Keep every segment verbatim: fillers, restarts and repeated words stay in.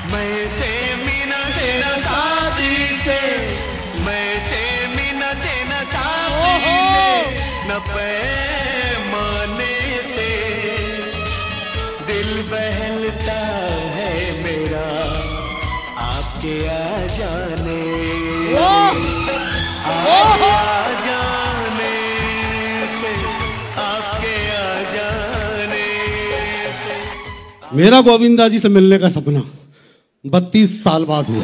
मैं से मीना से न शादी से, मैं से मीना से न शादी से, न पैमाने से दिल बहलता है मेरा आपके आ जाने, आपके आ जाने से, आपके आ जाने से। मेरा गोविंदा जी से मिलने का सपना बत्तीस साल बाद हुआ।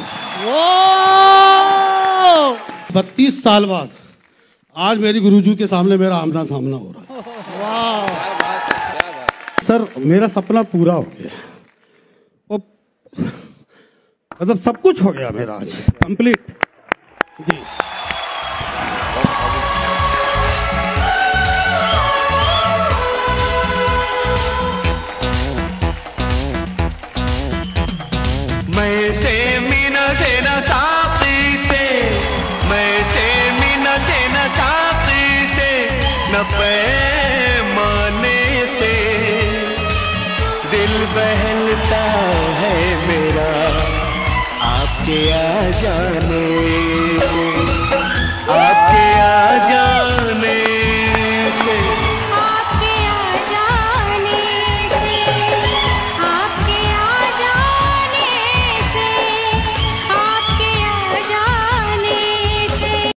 बत्तीस साल बाद आज मेरी गुरुजी के सामने मेरा आमना सामना हो रहा है। वाह सर, मेरा सपना पूरा हो गया, और मतलब सब कुछ हो गया मेरा आज कंप्लीट जी। मैं से मीना से न साथी से, मैं से मीना से न साथी से, न पैमाने से दिल बहलता है मेरा आपके आ जाने से, आप